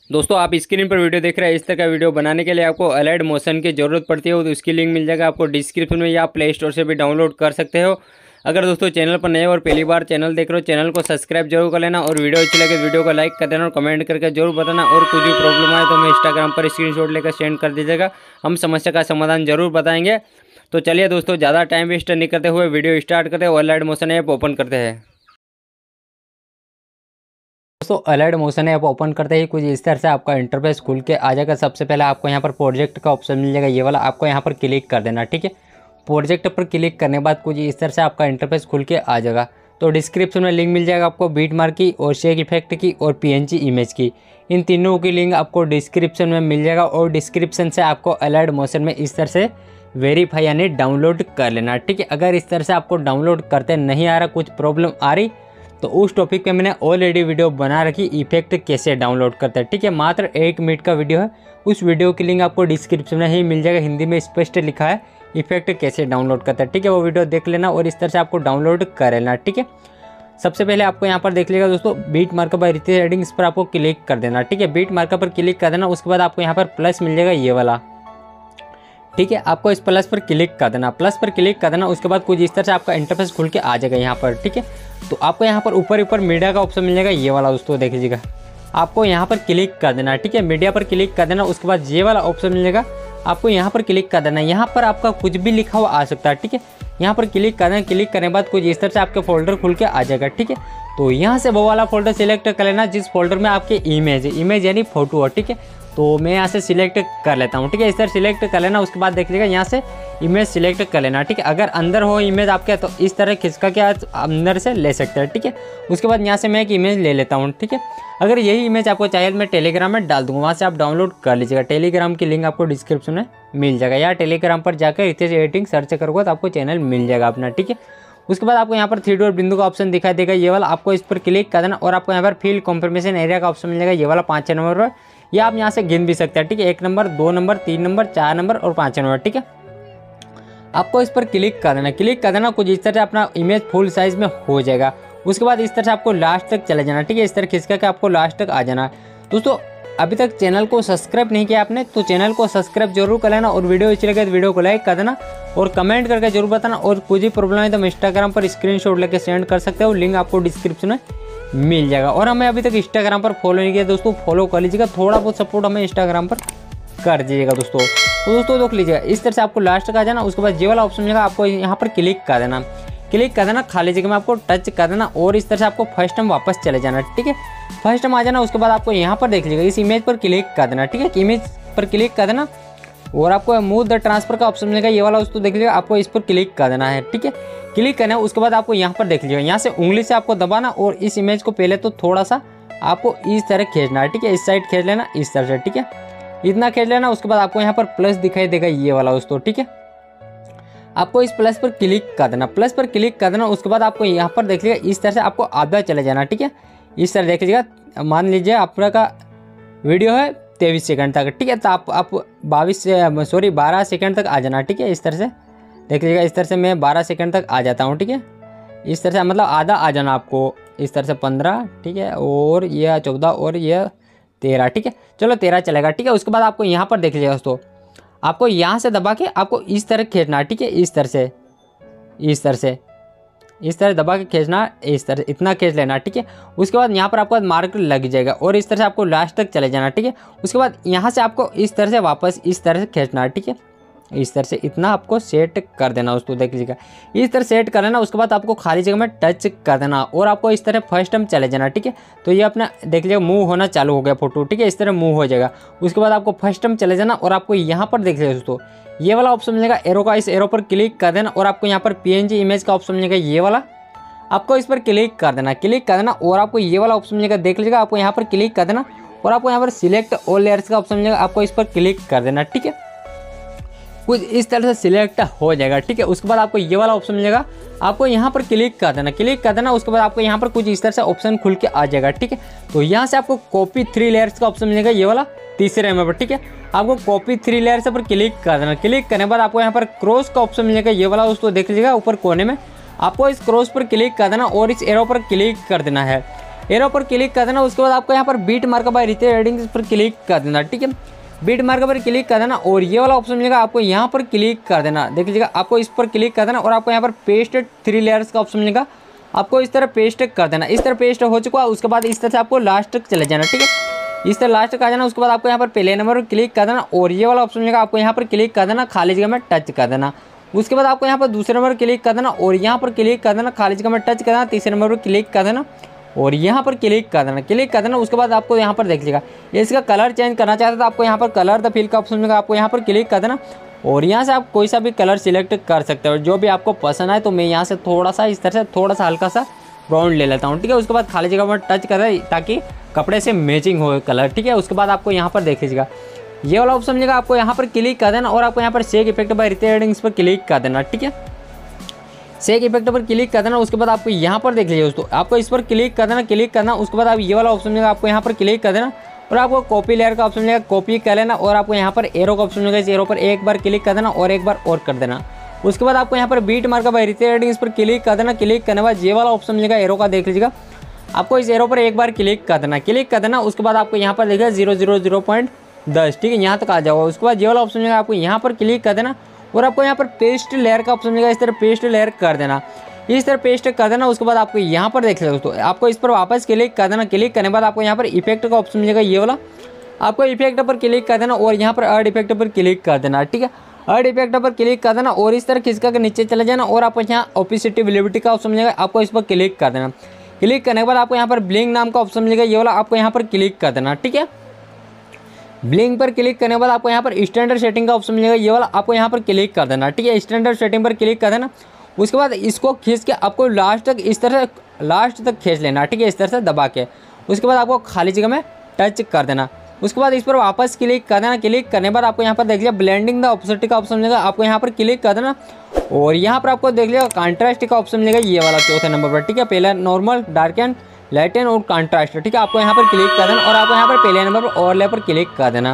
दोस्तों आप स्क्रीन पर वीडियो देख रहे हैं। इस तरह का वीडियो बनाने के लिए आपको अलाइड मोशन की ज़रूरत पड़ती है, तो इसकी लिंक मिल जाएगा आपको डिस्क्रिप्शन में, या आप प्ले स्टोर से भी डाउनलोड कर सकते हो। अगर दोस्तों चैनल पर नए और पहली बार चैनल देख रहे हो, चैनल को सब्सक्राइब जरूर कर लेना, और वीडियो अच्छी लगे वीडियो को लाइक कर देना और कमेंट करके जरूर बताना। और कुछ भी प्रॉब्लम आए तो हमें इंस्टाग्राम पर स्क्रीनशॉट लेकर सेंड कर दीजिएगा, हम समस्या का समाधान जरूर बताएंगे। तो चलिए दोस्तों, ज़्यादा टाइम वेस्ट नहीं करते हुए वीडियो स्टार्ट करते हैं। अलाइड मोशन ऐप ओपन करते हैं। दोस्तों अलाइड मोशन ऐप ओपन करते ही कुछ इस तरह से आपका इंटरफेस खुल के आ जाएगा। सबसे पहले आपको यहाँ पर प्रोजेक्ट का ऑप्शन मिल जाएगा, ये वाला आपको यहाँ पर क्लिक कर देना। ठीक है, प्रोजेक्ट पर क्लिक करने के बाद कुछ इस तरह से आपका इंटरफेस खुल के आ जाएगा। तो डिस्क्रिप्शन में लिंक मिल जाएगा आपको बीटमार्क की और शेक इफेक्ट की और PNG इमेज की। इन तीनों की लिंक आपको डिस्क्रिप्शन में मिल जाएगा, और डिस्क्रिप्शन से आपको अलाइड मोशन में इस तरह से वेरीफाई यानी डाउनलोड कर लेना। ठीक है, अगर इस तरह से आपको डाउनलोड करते नहीं आ रहा, कुछ प्रॉब्लम आ रही, तो उस टॉपिक पे मैंने ऑलरेडी वीडियो बना रखी, इफेक्ट कैसे डाउनलोड करते हैं। ठीक है, मात्र 1 मिनट का वीडियो है, उस वीडियो की लिंक आपको डिस्क्रिप्शन में ही मिल जाएगा। हिंदी में स्पष्ट लिखा है इफेक्ट कैसे डाउनलोड करते हैं। ठीक है, वो वीडियो देख लेना और इस तरह से आपको डाउनलोड कर लेना। ठीक है, सबसे पहले आपको यहाँ पर देख लीजिएगा दोस्तों, beat marker by Ritesh Reddy, इस पर आपको क्लिक कर देना। ठीक है, बीट मार्कर पर क्लिक कर देना, उसके बाद आपको यहाँ पर प्लस मिल जाएगा ये वाला। ठीक है, आपको इस प्लस पर क्लिक कर देना, प्लस पर क्लिक कर देना, उसके बाद कुछ इस तरह से आपका इंटरफेस खुल के आ जाएगा यहाँ पर। ठीक है, तो आपको यहाँ पर ऊपर मीडिया का ऑप्शन मिल जाएगा, ये वाला दोस्तों देख लीजिएगा, आपको यहाँ पर क्लिक कर देना। ठीक है, मीडिया पर क्लिक कर देना, उसके बाद ये वाला ऑप्शन मिल जाएगा, आपको यहाँ पर क्लिक कर देना। यहाँ पर आपका कुछ भी लिखा हुआ आ सकता है। ठीक है, यहाँ पर क्लिक कर देना, क्लिक करने के बाद कुछ इस तरह से आपके फोल्डर खुल के आ जाएगा। ठीक है, तो यहाँ से वो वाला फोल्डर सिलेक्ट कर लेना जिस फोल्डर में आपके इमेज यानी फोटो है। ठीक है, तो मैं यहाँ से सिलेक्ट कर लेता हूँ। ठीक है, इस तरह सिलेक्ट कर लेना, उसके बाद देख लीजिएगा यहाँ से इमेज सिलेक्ट कर लेना। ठीक है, अगर अंदर हो इमेज आपके तो इस तरह खिसका के अंदर से ले सकते हैं। ठीक है, उसके बाद यहाँ से मैं एक इमेज ले लेता हूँ। ठीक है, अगर यही इमेज आपको चाहिए तो मैं टेलीग्राम में डाल दूँगा, वहाँ से आप डाउनलोड कर लीजिएगा। टेलीग्राम की लिंक आपको डिस्क्रिप्शन में मिल जाएगा, या टेलीग्राम पर जाकर रितेश एडिटिंग सर्च करोगे तो आपको चैनल मिल जाएगा अपना। ठीक है, उसके बाद आपको यहाँ पर 3 डॉट बिंदु का ऑप्शन दिखाई देगा, ये वाला आपको इस पर क्लिक कर देना, और आपको यहाँ पर फील्ड कॉन्फर्मेशन एरिया का ऑप्शन मिल जाएगा, ये वाला 5 नंबर पर, या आप यहाँ से गिन भी सकते हैं। ठीक है, 1 नंबर, 2 नंबर, 3 नंबर, 4 नंबर और 5 नंबर। ठीक है, आपको इस पर क्लिक कर देना, क्लिक कर देना, कुछ इस तरह से अपना इमेज फुल साइज में हो जाएगा। उसके बाद इस तरह से आपको लास्ट तक चले जाना। ठीक है, इस तरह खिसका के आपको लास्ट तक आ जाना। दोस्तों अभी तक चैनल को सब्सक्राइब नहीं किया आपने तो चैनल को सब्सक्राइब जरूर कर लेना, और वीडियो अच्छी लगे तो वीडियो को लाइक कर देना और कमेंट करके जरूर बताना। और कुछ भी प्रॉब्लम है तो इंस्टाग्राम पर स्क्रीनशॉट लेके सेंड कर सकते हो, लिंक आपको डिस्क्रिप्शन में मिल जाएगा। और हमें अभी तक इंस्टाग्राम पर फॉलो नहीं किया दोस्तों, फॉलो कर लीजिएगा, थोड़ा बहुत सपोर्ट हमें इंस्टाग्राम पर कर दीजिएगा दोस्तों। तो दोस्तों देख लीजिएगा, इस तरह से आपको लास्ट का जाना, उसके बाद ये वाला ऑप्शन मिलेगा, आपको यहाँ पर क्लिक कर देना, क्लिक कर देना, खाली जगह में आपको टच कर देना, और इस तरह से आपको फर्स्ट टाइम वापस चले जाना। ठीक है, फर्स्ट टाइम आ जाना, उसके बाद आपको यहाँ पर देख लीजिएगा, इस इमेज पर क्लिक कर देना। ठीक है, इमेज पर क्लिक कर देना, और आपको मूव द ट्रांसफर का ऑप्शन मिलेगा, ये वाला दोस्तों देख लीजिएगा, आपको इस पर क्लिक कर देना है। ठीक है, क्लिक करना है, उसके बाद आपको यहाँ पर देख लीजिएगा, यहाँ से उंगली से आपको दबाना, और इस इमेज को पहले तो थोड़ा सा आपको इस तरह खींचना है। ठीक है, इस साइड खींच लेना इस तरह से। ठीक है, इतना खींच लेना, उसके बाद आपको यहाँ पर प्लस दिखाई देगा, ये वाला दोस्तों। ठीक है, आपको इस प्लस पर क्लिक कर देना, प्लस पर क्लिक कर देना, उसके बाद आपको यहाँ पर देख लीजिएगा, इस तरह से आपको आधा चले जाना। ठीक है, इस तरह देख लीजिएगा, मान लीजिए आपका वीडियो है 23 सेकंड तक। ठीक है, तो आप 12 सेकंड तक आ जाना। ठीक है, इस तरह से देख लीजिएगा, इस तरह से मैं 12 सेकंड तक आ जाता हूँ। ठीक है, इस तरह से मतलब आधा आ जाना आपको, इस तरह से 15। ठीक है, और यह 14 और यह 13। ठीक है, चलो 13 चलेगा। ठीक है, उसके बाद आपको यहाँ पर देख लीजिएगा दोस्तों, आपको यहाँ से दबा के आपको इस तरह खींचना। ठीक है, इस तरह से इस तरह दबा के खींचना, इस तरह इतना खींच लेना। ठीक है, उसके बाद यहाँ पर आपको मार्क लग जाएगा, और इस तरह से आपको लास्ट तक चले जाना। ठीक है, उसके बाद यहाँ से आपको इस तरह से वापस इस तरह से खींचना। ठीक है, इस तरह से इतना आपको सेट कर देना दोस्तों, देख लीजिएगा, इस तरह सेट कर लेना। उसके बाद आपको खाली जगह में टच कर देना, और आपको इस तरह फर्स्ट टाइम चले जाना। ठीक है, तो ये अपना देख लीजिएगा मूव होना चालू हो गया फोटो। ठीक है, इस तरह मूव हो जाएगा। उसके बाद आपको फर्स्ट टाइम चले जाना, और आपको यहाँ पर देख लीजिएगा दोस्तों, ये वाला ऑप्शन मिलेगा एरो का, इस एरो पर क्लिक कर देना, और आपको यहाँ पर PNG इमेज का ऑप्शन मिलेगा, ये वाला आपको इस पर क्लिक कर देना, क्लिक कर देना, और आपको ये वाला ऑप्शन मिलेगा, देख लीजिएगा, आपको यहाँ पर क्लिक कर देना, और आपको यहाँ पर सिलेक्ट ऑल लेयर्स का ऑप्शन मिलेगा, आपको इस पर क्लिक कर देना। ठीक है, कुछ इस तरह से सिलेक्ट हो जाएगा। ठीक है, उसके बाद आपको ये वाला ऑप्शन मिलेगा, आपको यहाँ पर क्लिक कर देना, क्लिक कर देना, उसके बाद आपको यहाँ पर कुछ इस तरह से ऑप्शन खुल के आ जाएगा। ठीक है, तो यहाँ से आपको कॉपी 3 लेयर्स का ऑप्शन मिलेगा, ये वाला तीसरे में पर। ठीक है, आपको कॉपी 3 लेयर्स पर क्लिक कर देना, क्लिक करने के बाद आपको यहाँ पर क्रॉस का ऑप्शन मिलेगा, ये वाला दोस्तों देख लीजिएगा, ऊपर कोने में आपको इस क्रॉस पर क्लिक कर देना, और इस एरो पर क्लिक कर देना है। एरो पर क्लिक कर देना। उसके बाद आपको यहाँ पर beat markup by Ritesh headings पर क्लिक कर देना, ठीक है। बीट मार्कअप पर क्लिक कर देना और ये वाला ऑप्शन मिलेगा आपको यहाँ पर क्लिक कर देना। देख लीजिएगा, आपको इस पर क्लिक कर देना और आपको यहाँ पर पेस्ट 3 लेयर्स का ऑप्शन मिलेगा, आपको इस तरह पेस्ट कर देना। इस तरह पेस्ट हो चुका है, उसके बाद इस तरह से आपको लास्ट तक चले जाना, ठीक है। इस तरह लास्ट तक आ जाना। उसके बाद आपको यहाँ पर पहले नंबर पर क्लिक कर देना और ये वाला ऑप्शन मिलेगा, आपको यहाँ पर क्लिक कर देना, खाली जगह में टच कर देना। उसके बाद आपको यहाँ पर दूसरे नंबर पर क्लिक कर देना और यहाँ पर क्लिक कर देना, खाली जगह में टच कर देना। तीसरे नंबर पर क्लिक कर देना और यहाँ पर क्लिक कर देना, उसके बाद आपको यहाँ पर देख लीजिएगा, इसका कलर चेंज करना चाहते तो आपको यहाँ पर कलर द फिल का ऑप्शन मिलेगा, आपको यहाँ पर क्लिक कर देना और यहाँ से आप कोई सा भी कलर सिलेक्ट कर सकते हो जो भी आपको पसंद आए। तो मैं यहाँ से थोड़ा सा इस तरह से थोड़ा सा हल्का सा ब्राउन ले लेता हूँ, ठीक है। उसके बाद खाली जगह पर टच कर दें ताकि कपड़े से मैचिंग हो कलर, ठीक है। उसके बाद आपको यहाँ पर देख लीजिएगा, ये वाला ऑप्शन मिलेगा, आपको यहाँ पर क्लिक कर देना और आपको यहाँ पर shake effect by Ritesh headings पर क्लिक कर देना, ठीक है। शेक इफेक्ट पर क्लिक कर देना। उसके बाद आपको यहाँ पर देख लीजिए दोस्तों, आपको इस पर क्लिक करना। उसके बाद आप ये वाला ऑप्शन मिलेगा, आपको यहाँ पर क्लिक कर देना और आपको कॉपी लेयर का ऑप्शन मिलेगा, कॉपी कर लेना और आपको यहाँ पर एरो का ऑप्शन मिलेगा, इस एरो पर एक बार क्लिक कर देना और एक बार और कर देना। उसके बाद आपको यहाँ पर beat markup by Ritesh headings पर क्लिक कर देना। क्लिक करने के बाद ये वाला ऑप्शन मिलेगा एरो का, देख लीजिएगा, आपको इस एरो पर एक बार क्लिक कर देना। उसके बाद आपको यहाँ पर देखिएगा 000.10, ठीक है, यहाँ तक आ जाओगा। उसके बाद ये वाला ऑप्शन मिलेगा, आपको यहाँ पर क्लिक कर देना और आपको यहाँ पर पेस्ट लेयर का ऑप्शन मिलेगा, इस तरह पेस्ट लेयर कर देना, इस तरह पेस्ट कर देना। उसके बाद आपको यहाँ पर देख लीजिए दोस्तों, आपको इस पर वापस क्लिक कर देना। क्लिक करने के बाद आपको यहाँ पर इफेक्ट का ऑप्शन मिलेगा, ये वाला, आपको इफेक्ट पर क्लिक कर देना और यहाँ पर ऐड इफेक्ट पर क्लिक कर देना, ठीक है। ऐड इफेक्ट पर क्लिक कर देना और इस तरह खिसका के नीचे चले जाना और आपको यहाँ ओपेसिटी वेलोसिटी का ऑप्शन मिलेगा, आपको इस पर क्लिक कर देना। क्लिक करने के बाद आपको यहाँ पर ब्लिंक नाम का ऑप्शन मिलेगा, ये वाला, आपको यहाँ पर क्लिक कर देना, ठीक है। ब्लिंक पर क्लिक करने के बाद आपको यहाँ पर स्टैंडर्ड सेटिंग का ऑप्शन मिलेगा, ये वाला, आपको यहाँ पर क्लिक कर देना, ठीक है। स्टैंडर्ड सेटिंग पर क्लिक कर देना। उसके बाद इसको खींच के आपको लास्ट तक इस तरह लास्ट तक खींच लेना, ठीक है, इस तरह से दबा के। उसके बाद आपको खाली जगह में टच कर देना। उसके बाद इस पर वापस क्लिक कर देना। क्लिक करने के बाद आपको यहाँ पर देख लिया ब्लेंडिंग द ऑपोसिटी का ऑप्शन मिलेगा, आपको यहाँ पर क्लिक कर देना और यहाँ पर आपको देख लिया कॉन्ट्रास्ट का ऑप्शन मिलेगा, ये वाला चौथे नंबर पर, ठीक है। पहला नॉर्मल, डार्कन, लाइटन और कॉन्ट्रास्ट, ठीक है, आपको यहाँ पर क्लिक कर देना और आपको यहाँ पर पहले नंबर पर ओवरले पर क्लिक कर देना।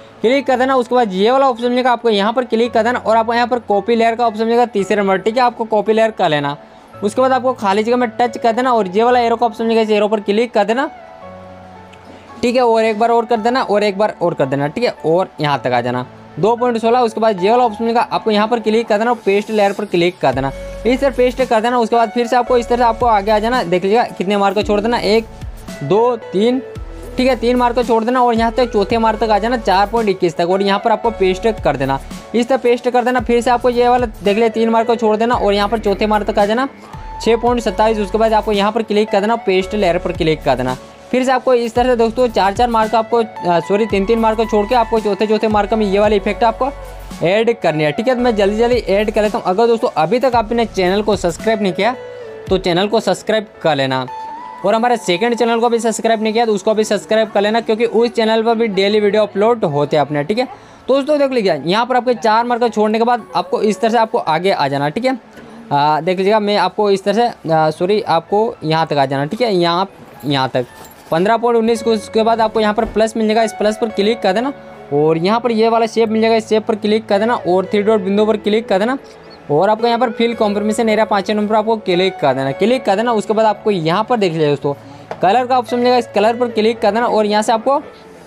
उसके बाद ये वाला ऑप्शन मिलेगा, आपको यहाँ पर क्लिक कर देना और आपको यहाँ पर कॉपी लेयर का ऑप्शन मिलेगा, तीसरे नंबर, ठीक है, आपको कॉपी लेयर कर लेना। उसके बाद आपको खाली जगह में टच कर देना और ये वाला एरो का ऑप्शन मिलेगा, इस एरो पर क्लिक कर देना, ठीक है, और एक बार और कर देना और एक बार और कर देना, ठीक है, और यहाँ तक आ जाना 2.16। उसके बाद ये वाला ऑप्शन मिलेगा, आपको यहाँ पर क्लिक कर देना और पेस्ट लेयर पर क्लिक कर देना, इस तरह पेस्ट कर देना। उसके बाद फिर से आपको इस तरह से आपको आगे आ जाना, देख लीजिएगा कितने मार्क को छोड़ देना, 1 2 3, ठीक है, 3 मार्क को छोड़ देना और यहाँ तक चौथे मार्क तक आ जाना 4.21 तक और यहाँ पर आपको पेस्ट कर देना, इस तरह पेस्ट कर देना। फिर से आपको ये वाला देख लिया 3 मार्क को छोड़ देना और यहाँ पर चौथे मार्क तक आ जाना 6.27। उसके बाद आपको यहाँ पर क्लिक कर देना, पेस्ट लेयर पर क्लिक कर देना। फिर से आपको इस तरह से दोस्तों 4-4 मार्क आपको 3-3 मार्क को छोड़ के आपको चौथे मार्क में ये वाली इफेक्ट आपको ऐड करनी है, ठीक है। तो मैं जल्दी ऐड कर लेता हूँ। अगर दोस्तों अभी तक आपने चैनल को सब्सक्राइब नहीं किया तो चैनल को सब्सक्राइब कर लेना और हमारे सेकंड चैनल को भी सब्सक्राइब नहीं किया तो उसको भी सब्सक्राइब कर लेना, क्योंकि उस चैनल पर भी डेली वीडियो अपलोड होते हैं अपने, ठीक है। तो दोस्तों देख लीजिए, यहाँ पर आपके 4 मार्क छोड़ने के बाद आपको इस तरह से आपको आगे आ जाना, ठीक है। देख लीजिएगा, मैं आपको इस तरह से आपको यहाँ तक आ जाना, ठीक है, यहाँ तक 15.19। उसके बाद आपको यहाँ पर प्लस मिल जाएगा, इस प्लस पर क्लिक कर देना और यहाँ पर ये वाला शेप मिल जाएगा, इस शेप पर क्लिक कर देना और 3 डॉट बिंदु पर क्लिक कर देना और आपको यहाँ पर फिल कॉम्प्रिमेशन एरिया 5 नंबर पर आपको क्लिक कर देना। उसके बाद आपको यहाँ पर देख लीजिए दोस्तों कलर का ऑप्शन मिलेगा, इस कलर पर क्लिक कर देना और यहाँ से आपको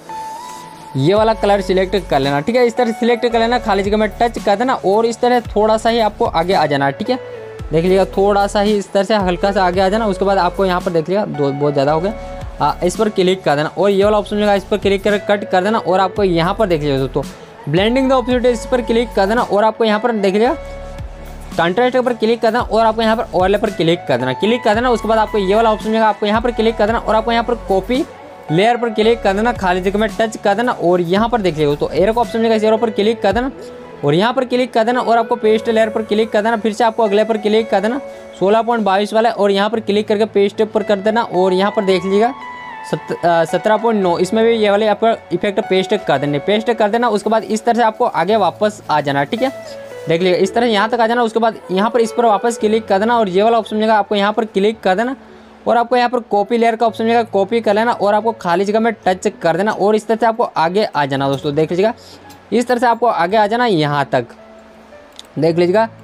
ये वाला कलर सिलेक्ट कर लेना, ठीक है, इस तरह सिलेक्ट कर लेना, खाली जगह में टच कर देना और इस तरह थोड़ा सा ही आपको आगे आ जाना, ठीक है। देख लीजिएगा थोड़ा सा ही इस तरह से हल्का सा आगे आ जाना। उसके बाद आपको यहाँ पर देख लीजिएगा बहुत ज़्यादा हो गया, इस पर क्लिक कर देना और ये वाला ऑप्शन मिलेगा, इस पर क्लिक कर कट कर देना और आपको यहाँ पर देख लीजिए दोस्तों ब्लेंडिंग द ऑपोसिटी, इस पर क्लिक कर देना और आपको यहाँ पर देख लीजिएगा कॉन्ट्रास्ट पर क्लिक कर देना और आपको यहाँ पर ओवरले पर क्लिक कर देना। उसके बाद आपको ये वाला ऑप्शन मिलेगा, आपको यहाँ पर क्लिक कर देना और आपको यहाँ पर कॉपी लेयर पर क्लिक कर देना, खाली जगह में टच कर देना और यहाँ पर देख लीजिए तो एरो का ऑप्शन मिलेगा, इस एरो पर क्लिक कर देना और यहाँ पर क्लिक कर देना और आपको पेस्ट लेयर पर क्लिक कर देना। फिर से आपको अगले पर क्लिक कर देना 16.22 वाला और यहाँ पर क्लिक करके पेस्ट पर कर देना और यहाँ पर देख लीजिएगा 17.9, इसमें भी ये वाले आपको इफेक्ट पेस्ट कर देना। उसके बाद इस तरह से आपको आगे वापस आ जाना, ठीक है, देख लीजिए इस तरह यहाँ तक आ जाना। उसके बाद यहाँ पर इस पर वापस क्लिक कर देना और ये वाला ऑप्शन मिलेगा, आपको यहाँ पर क्लिक कर देना और आपको यहाँ पर कॉपी लेयर का ऑप्शन मिलेगा, कॉपी कर लेना और आपको खाली जगह में टच कर देना और इस तरह से आपको आगे आ जाना। दोस्तों देख लीजिएगा इस तरह से आपको आगे आ जाना, यहाँ तक देख लीजिएगा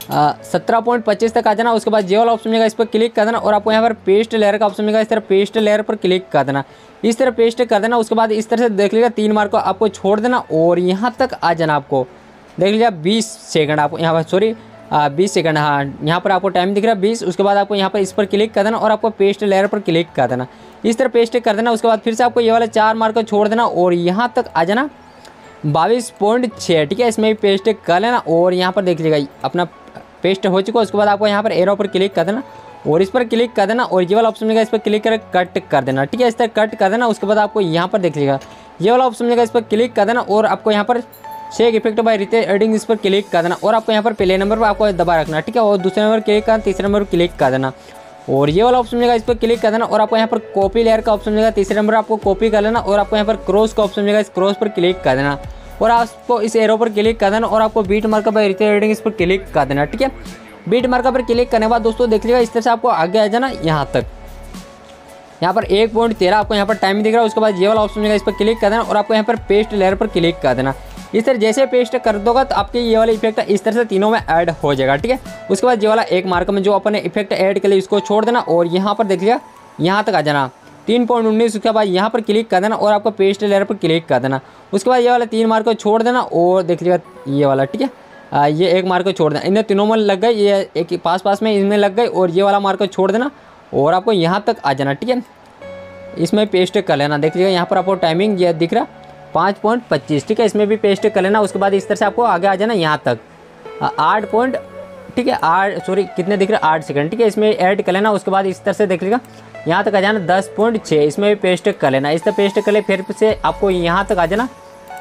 17.25 तक आ जाना। उसके बाद ये वाला ऑप्शन मिलेगा, इस पर क्लिक कर देना और आपको यहाँ पर पेस्ट लेयर का ऑप्शन मिलेगा, इस तरह पेस्ट लेयर पर क्लिक कर देना, इस तरह पेस्ट कर देना। उसके बाद इस तरह से देख लीजिएगा 3 मार्क को आपको छोड़ देना और यहाँ तक आ जाना। आपको देख लीजिए 20 सेकंड आपको यहाँ पर, सॉरी 20 सेकंड, हाँ यहाँ पर आपको टाइम दिख रहा है 20। उसके बाद आपको यहाँ पर इस पर क्लिक कर देना और आपको पेस्ट लेयर पर क्लिक कर देना, इस तरह पेस्ट कर देना। उसके बाद फिर से आपको ये वाला 4 मार्क को छोड़ देना और यहाँ तक आ जाना 22.6, ठीक है। इसमें भी पेस्ट कर लेना और यहाँ पर देख लीजिएगा अपना पेस्ट हो चुका है। उसके बाद आपको यहाँ पर एरो पर क्लिक कर देना और इस पर क्लिक कर देना और ये वाला ऑप्शन मिलेगा, इस पर क्लिक कर कट कर देना, ठीक है। इस तरह कट कर देना। उसके बाद आपको यहाँ पर देख लीजिएगा ये वाला ऑप्शन मिलेगा, इस पर क्लिक कर देना और आपको यहाँ पर shake effect by Ritesh heading, इस पर क्लिक कर देना और आपको यहाँ पर पहले नंबर पर आपको दबा रखना, ठीक है। और दूसरे नंबर क्लिक करना, तीसरे नंबर पर क्लिक कर देना और ये वाला ऑप्शन मिलेगा, इस पर क्लिक कर देना और आपको यहाँ पर कॉपी लेयर का ऑप्शन मिलेगा, तीसरे नंबर आपको कॉपी कर लेना और आपको यहाँ पर क्रॉस का ऑप्शन मिलेगा, इस क्रॉस पर क्लिक कर देना और आपको इस एरो पर क्लिक कर देना और आपको beat marker by Ritesh heading, इस पर क्लिक कर देना, ठीक है। बीट मार्कर पर क्लिक करने के बाद दोस्तों देख लीजिएगा इस तरह से आपको आगे आ जाना यहाँ तक। यहाँ पर 1.13 आपको यहाँ पर टाइम दिख रहा है। उसके बाद ये वाला ऑप्शन मिलेगा, इस पर क्लिक कर देना और आपको यहाँ पर पेस्ट लेयर पर क्लिक कर देना। इस तरह जैसे पेस्ट कर दोगा तो आपके ये वाला इफेक्ट इस तरह से तीनों में ऐड हो जाएगा, ठीक है। उसके बाद ये वाला एक मार्कर में जो अपन ने इफेक्ट ऐड के लिए इसको छोड़ देना और यहाँ पर देख लीजिएगा यहाँ तक आ जाना 3.19। उसके बाद यहाँ पर क्लिक कर देना और आपको पेस्ट लेयर पर क्लिक कर देना। उसके बाद ये वाला 3 मार्क को छोड़ देना और देख लीजिएगा ये वाला, ठीक है। ये एक मार्क को छोड़ देना, इन्हें तीनों में लग गए, ये एक पास में इनमें लग गए और ये वाला मार्क को छोड़ देना और आपको यहाँ तक आ जाना, ठीक है। इसमें पेस्ट कर लेना। देख लीजिएगा यहाँ पर आपको टाइमिंग ये दिख रहा 5.25, ठीक है। इसमें भी पेस्ट कर लेना। उसके बाद इस तरह से आपको आगे आ जाना यहाँ तक 8 ठीक है 8 सॉरी कितने दिख रहे 8 सेकंड, ठीक है। इसमें ऐड कर लेना। उसके बाद इस तरह से देख लीजिएगा यहाँ तक आ जाना 10.6, इसमें भी पेस्ट कर लेना। इस तरह पेस्ट कर ले फिर से आपको यहाँ तक आ जाना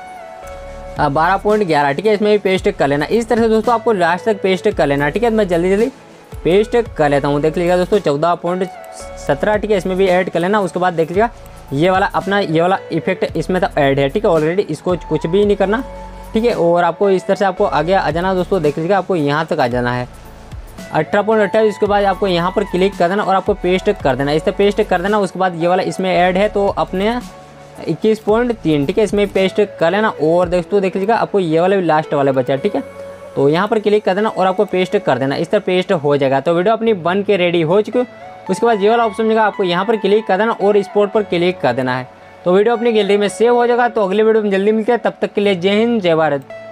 12.11, ठीक है। इसमें भी पेस्ट कर लेना। इस तरह से दोस्तों आपको लास्ट तक पेस्ट कर लेना, ठीक है। मैं जल्दी पेस्ट कर लेता हूँ। देख लीजिएगा दोस्तों 14.17, ठीक है। इसमें भी ऐड कर लेना। उसके बाद देख लीजिएगा ये वाला अपना ये वाला इफेक्ट इसमें तो ऐड है, ठीक है ऑलरेडी, इसको कुछ भी नहीं करना, ठीक है। और आपको इस तरह से आपको आगे आ जाना दोस्तों। देख लीजिएगा आपको यहाँ तक आ जाना है 18.28। उसके बाद आपको यहाँ पर क्लिक कर देना और आपको पेस्ट कर देना, इस तरह पेस्ट कर देना। उसके बाद ये वाला इसमें ऐड है तो अपने 21.3, ठीक है। इसमें पेस्ट कर लेना और दोस्तों देख लीजिएगा आपको ये वाला भी लास्ट वाला बचा, ठीक है। तो यहाँ पर क्लिक कर देना और आपको पेस्ट कर देना, इस तरह पेस्ट हो जाएगा। तो वीडियो अपनी बन के रेडी हो चुकी। उसके बाद ये वाला ऑप्शन मिलेगा, आपको यहाँ पर क्लिक कर देना और स्पॉट पर क्लिक कर देना है। तो वीडियो अपनी गैलरी में सेव हो जाएगा। तो अगले वीडियो में जल्दी मिलते हैं, तब तक के लिए जय हिंद जय भारत।